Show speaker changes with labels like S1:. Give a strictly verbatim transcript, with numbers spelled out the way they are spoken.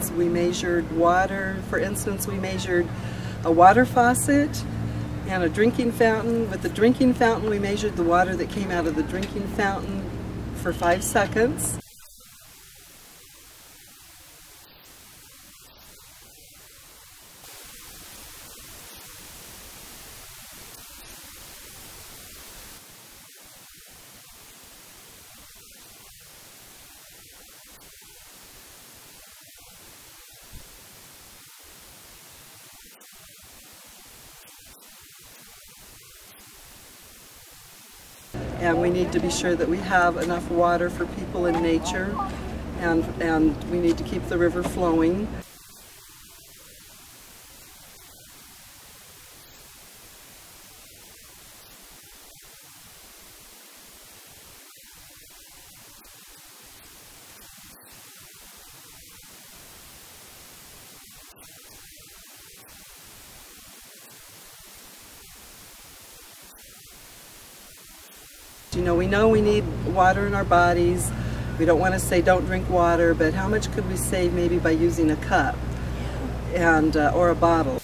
S1: things. We measured water. For instance, we measured a water faucet and a drinking fountain. With the drinking fountain, we measured the water that came out of the drinking fountain for five seconds. And we need to be sure that we have enough water for people in nature, and, and we need to keep the river flowing. You know, we know we need water in our bodies. We don't want to say don't drink water, but how much could we save maybe by using a cup and uh, or a bottle?